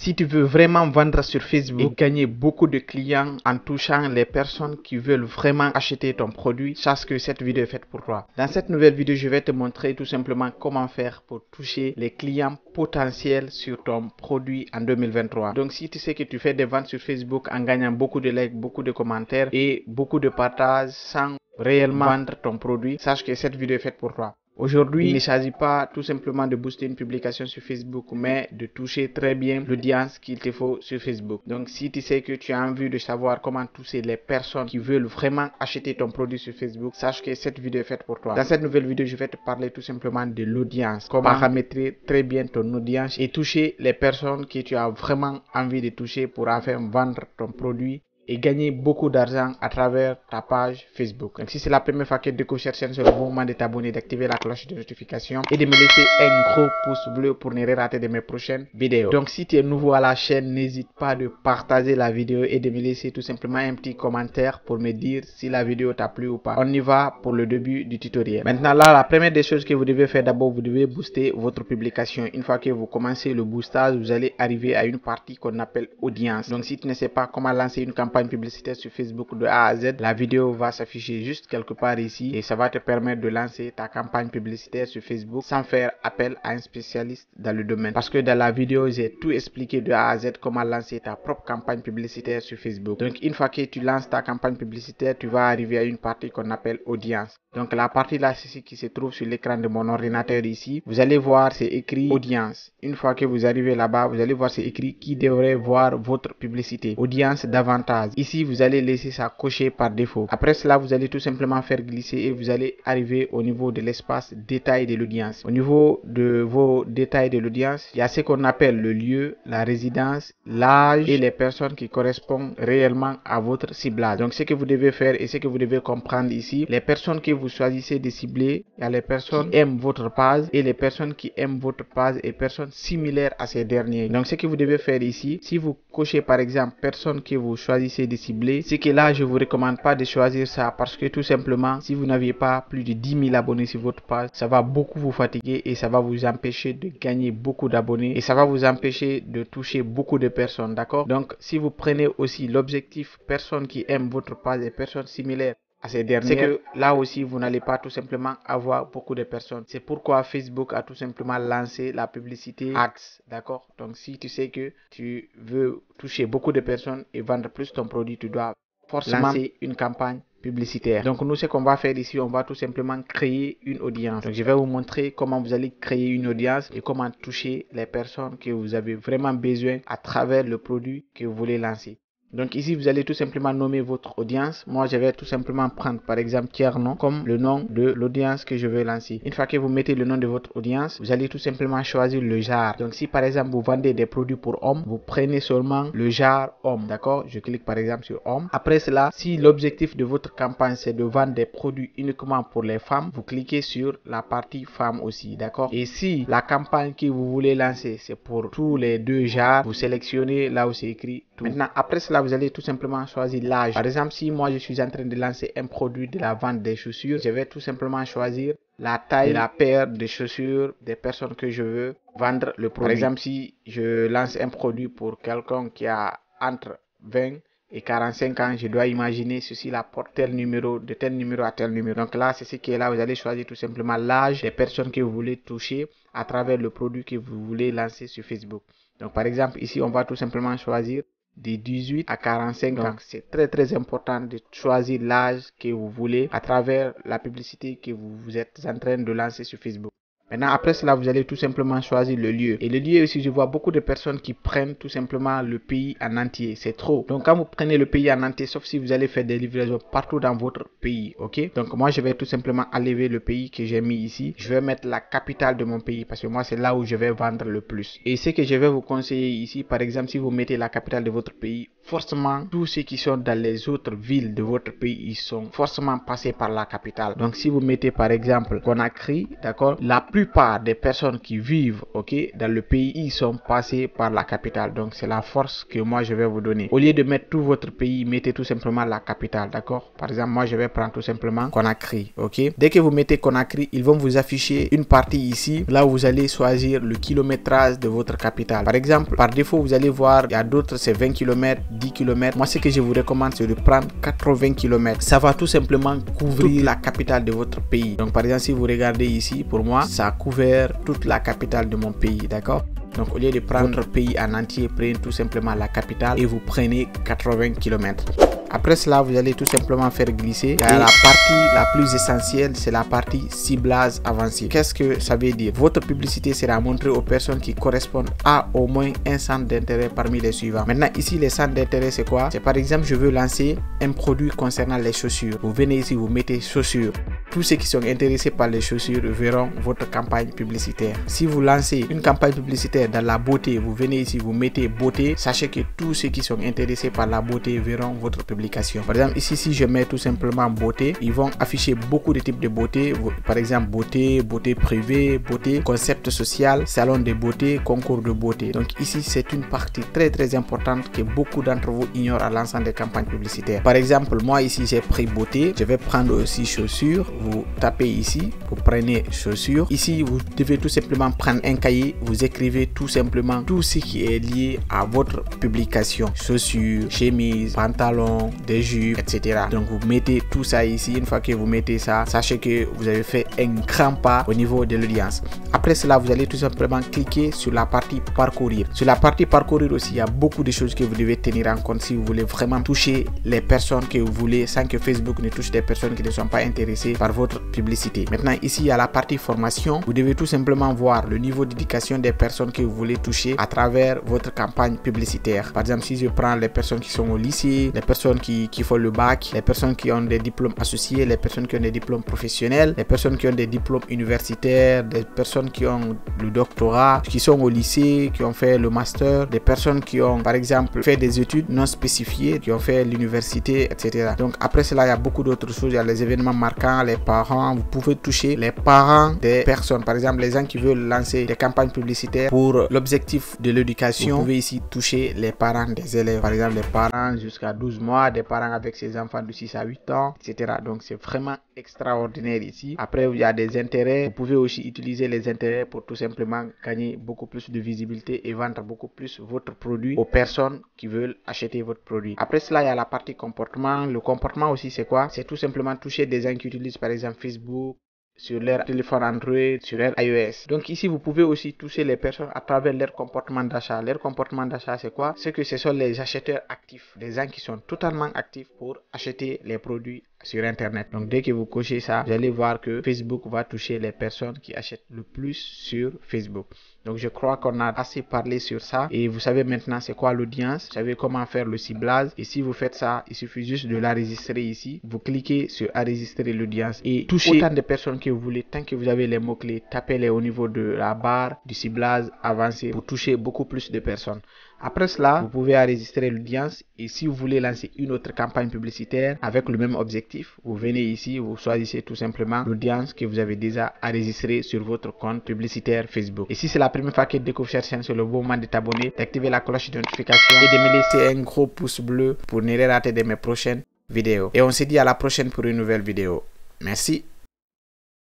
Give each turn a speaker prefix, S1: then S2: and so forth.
S1: Si tu veux vraiment vendre sur Facebook et gagner beaucoup de clients en touchant les personnes qui veulent vraiment acheter ton produit, sache que cette vidéo est faite pour toi. Dans cette nouvelle vidéo, je vais te montrer tout simplement comment faire pour toucher les clients potentiels sur ton produit en 2023. Donc si tu sais que tu fais des ventes sur Facebook en gagnant beaucoup de likes, beaucoup de commentaires et beaucoup de partages sans réellement vendre ton produit, sache que cette vidéo est faite pour toi. Aujourd'hui, il ne s'agit pas tout simplement de booster une publication sur Facebook, mais de toucher très bien l'audience qu'il te faut sur Facebook. Donc, si tu sais que tu as envie de savoir comment toucher les personnes qui veulent vraiment acheter ton produit sur Facebook, sache que cette vidéo est faite pour toi. Dans cette nouvelle vidéo, je vais te parler tout simplement de l'audience, comment paramétrer très bien ton audience et toucher les personnes que tu as vraiment envie de toucher pour enfin vendre ton produit et gagner beaucoup d'argent à travers ta page Facebook. Donc si c'est la première fois que tu découvres cette chaîne, c'est le moment de t'abonner, d'activer la cloche de notification et de me laisser un gros pouce bleu pour ne rien rater de mes prochaines vidéos. Donc si tu es nouveau à la chaîne, n'hésite pas de partager la vidéo et de me laisser tout simplement un petit commentaire pour me dire si la vidéo t'a plu ou pas. On y va pour le début du tutoriel. Maintenant là, la première des choses que vous devez faire d'abord, vous devez booster votre publication. Une fois que vous commencez le boostage, vous allez arriver à une partie qu'on appelle audience. Donc si tu ne sais pas comment lancer une campagne publicitaire sur Facebook de A à Z, la vidéo va s'afficher juste quelque part ici et ça va te permettre de lancer ta campagne publicitaire sur Facebook sans faire appel à un spécialiste dans le domaine. Parce que dans la vidéo, j'ai tout expliqué de A à Z comment lancer ta propre campagne publicitaire sur Facebook. Donc une fois que tu lances ta campagne publicitaire, tu vas arriver à une partie qu'on appelle audience. Donc la partie là, c'est ce qui se trouve sur l'écran de mon ordinateur ici. Vous allez voir, c'est écrit audience. Une fois que vous arrivez là-bas, vous allez voir, c'est écrit qui devrait voir votre publicité. Audience davantage. Ici, vous allez laisser ça cocher par défaut. Après cela, vous allez tout simplement faire glisser et vous allez arriver au niveau de l'espace détail de l'audience. Au niveau de vos détails de l'audience, il y a ce qu'on appelle le lieu, la résidence, l'âge et les personnes qui correspondent réellement à votre ciblage. Donc, ce que vous devez faire et ce que vous devez comprendre ici, les personnes que vous choisissez de cibler, il y a les personnes qui aiment votre page et les personnes qui aiment votre page et personnes similaires à ces derniers. Donc, ce que vous devez faire ici, si vous cochez par exemple personne que vous choisissez de cibler, c'est que là je vous recommande pas de choisir ça parce que tout simplement si vous n'aviez pas plus de 10 000 abonnés sur votre page, ça va beaucoup vous fatiguer et ça va vous empêcher de gagner beaucoup d'abonnés et ça va vous empêcher de toucher beaucoup de personnes, d'accord? Donc si vous prenez aussi l'objectif personnes qui aiment votre page et personnes similaires à ces dernières, c'est que là aussi vous n'allez pas tout simplement avoir beaucoup de personnes. C'est pourquoi Facebook a tout simplement lancé la publicité Ads, d'accord? Donc si tu sais que tu veux toucher beaucoup de personnes et vendre plus ton produit, tu dois forcément lancer une campagne publicitaire. Donc nous, ce qu'on va faire ici, on va tout simplement créer une audience. Donc je vais vous montrer comment vous allez créer une audience et comment toucher les personnes que vous avez vraiment besoin à travers le produit que vous voulez lancer. Donc ici, vous allez tout simplement nommer votre audience. Moi, je vais tout simplement prendre par exemple Tierno comme le nom de l'audience que je veux lancer. Une fois que vous mettez le nom de votre audience, vous allez tout simplement choisir le genre. Donc si par exemple vous vendez des produits pour hommes, vous prenez seulement le genre homme, d'accord? Je clique par exemple sur homme. Après cela, si l'objectif de votre campagne c'est de vendre des produits uniquement pour les femmes, vous cliquez sur la partie femmes aussi, d'accord? Et si la campagne que vous voulez lancer c'est pour tous les deux genres, vous sélectionnez là où c'est écrit tout. Maintenant, après cela, vous allez tout simplement choisir l'âge. Par exemple, si moi je suis en train de lancer un produit de la vente des chaussures, je vais tout simplement choisir la taille de la paire de chaussures des personnes que je veux vendre le produit. Par exemple, si je lance un produit pour quelqu'un qui a entre 20 et 45 ans, je dois imaginer ceci là porte tel numéro, de tel numéro à tel numéro. Donc là, c'est ce qui est là. Vous allez choisir tout simplement l'âge des personnes que vous voulez toucher à travers le produit que vous voulez lancer sur Facebook. Donc par exemple, ici, on va tout simplement choisir de 18 à 45 ans. C'est très important de choisir l'âge que vous voulez à travers la publicité que vous êtes en train de lancer sur Facebook. Maintenant, après cela, vous allez tout simplement choisir le lieu. Et le lieu aussi, je vois beaucoup de personnes qui prennent tout simplement le pays en entier. C'est trop. Donc, quand vous prenez le pays en entier, sauf si vous allez faire des livraisons partout dans votre pays, ok? Donc, moi, je vais tout simplement enlever le pays que j'ai mis ici. Je vais mettre la capitale de mon pays parce que moi, c'est là où je vais vendre le plus. Et ce que je vais vous conseiller ici, par exemple, si vous mettez la capitale de votre pays, forcément tous ceux qui sont dans les autres villes de votre pays, ils sont forcément passés par la capitale. Donc si vous mettez par exemple Conakry, d'accord, la plupart des personnes qui vivent, ok, dans le pays, ils sont passés par la capitale. Donc c'est la force que moi je vais vous donner. Au lieu de mettre tout votre pays, mettez tout simplement la capitale, d'accord. Par exemple, moi je vais prendre tout simplement Conakry, ok. Dès que vous mettez Conakry, ils vont vous afficher une partie ici, là où vous allez choisir le kilométrage de votre capitale. Par exemple, par défaut, vous allez voir, il y a d'autres, c'est 20 km, 10 km. Moi, ce que je vous recommande, c'est de prendre 80 km. Ça va tout simplement couvrir la capitale de votre pays. Donc, par exemple, si vous regardez ici, pour moi, ça a couvert toute la capitale de mon pays, d'accord? Donc, au lieu de prendre votre pays en entier, prenez tout simplement la capitale et vous prenez 80 km. Après cela, vous allez tout simplement faire glisser. Et la partie la plus essentielle, c'est la partie ciblage avancé. Qu'est-ce que ça veut dire? Votre publicité sera montrée aux personnes qui correspondent à au moins un centre d'intérêt parmi les suivants. Maintenant, ici, les centres d'intérêt, c'est quoi? C'est par exemple, je veux lancer un produit concernant les chaussures. Vous venez ici, vous mettez chaussures. Tous ceux qui sont intéressés par les chaussures verront votre campagne publicitaire. Si vous lancez une campagne publicitaire dans la beauté, vous venez ici, vous mettez beauté. Sachez que tous ceux qui sont intéressés par la beauté verront votre publication. Par exemple, ici, si je mets tout simplement beauté, ils vont afficher beaucoup de types de beauté. Par exemple, beauté, beauté privée, beauté, concept social, salon de beauté, concours de beauté. Donc ici, c'est une partie très importante que beaucoup d'entre vous ignorent à l'ensemble des campagnes publicitaires. Par exemple, moi ici, j'ai pris beauté. Je vais prendre aussi chaussures. Vous tapez ici, vous prenez chaussures. Ici, vous devez tout simplement prendre un cahier. Vous écrivez tout simplement tout ce qui est lié à votre publication. Chaussures, chemises, pantalons, des jupes, etc. Donc vous mettez tout ça ici. Une fois que vous mettez ça, sachez que vous avez fait un grand pas au niveau de l'audience. Après cela, vous allez tout simplement cliquer sur la partie parcourir. Sur la partie parcourir aussi, il y a beaucoup de choses que vous devez tenir en compte si vous voulez vraiment toucher les personnes que vous voulez sans que Facebook ne touche des personnes qui ne sont pas intéressées par votre publicité. Maintenant, ici, il y a la partie formation. Vous devez tout simplement voir le niveau d'éducation des personnes que vous voulez toucher à travers votre campagne publicitaire. Par exemple, si je prends les personnes qui sont au lycée, les personnes qui font le bac, les personnes qui ont des diplômes associés, les personnes qui ont des diplômes professionnels, les personnes qui ont des diplômes universitaires, des personnes qui ont le doctorat, qui sont au lycée, qui ont fait le master, des personnes qui ont par exemple fait des études non spécifiées, qui ont fait l'université, etc. Donc après cela, il y a beaucoup d'autres choses. Il y a les événements marquants, les parents. Vous pouvez toucher les parents des personnes. Par exemple, les gens qui veulent lancer des campagnes publicitaires pour l'objectif de l'éducation. Vous pouvez ici toucher les parents des élèves. Par exemple, les parents jusqu'à 12 mois, des parents avec ses enfants de 6 à 8 ans, etc. Donc c'est vraiment extraordinaire ici. Après, il y a des intérêts. Vous pouvez aussi utiliser les intérêts pour tout simplement gagner beaucoup plus de visibilité et vendre beaucoup plus votre produit aux personnes qui veulent acheter votre produit. Après cela, il y a la partie comportement. Le comportement aussi, c'est quoi? C'est tout simplement toucher des gens qui utilisent par exemple Facebook sur leur téléphone Android, sur leur iOS. Donc ici, vous pouvez aussi toucher les personnes à travers leur comportement d'achat. Leur comportement d'achat, c'est quoi? C'est que ce sont les acheteurs actifs, des gens qui sont totalement actifs pour acheter les produits sur Internet. Donc dès que vous cochez ça, vous allez voir que Facebook va toucher les personnes qui achètent le plus sur Facebook. Donc je crois qu'on a assez parlé sur ça et vous savez maintenant c'est quoi l'audience, vous savez comment faire le ciblage et si vous faites ça, il suffit juste de l'enregistrer ici. Vous cliquez sur enregistrer l'audience et touchez autant de personnes que vous voulez. Tant que vous avez les mots-clés, tapez-les au niveau de la barre du ciblage avancé pour toucher beaucoup plus de personnes. Après cela, vous pouvez enregistrer l'audience et si vous voulez lancer une autre campagne publicitaire avec le même objectif, vous venez ici, vous choisissez tout simplement l'audience que vous avez déjà enregistrée sur votre compte publicitaire Facebook. Et si c'est la première fois que vous découvrez cette chaîne, c'est le bon moment de t'abonner, d'activer la cloche de notification et de me laisser un gros pouce bleu pour ne rien rater de mes prochaines vidéos. Et on se dit à la prochaine pour une nouvelle vidéo. Merci.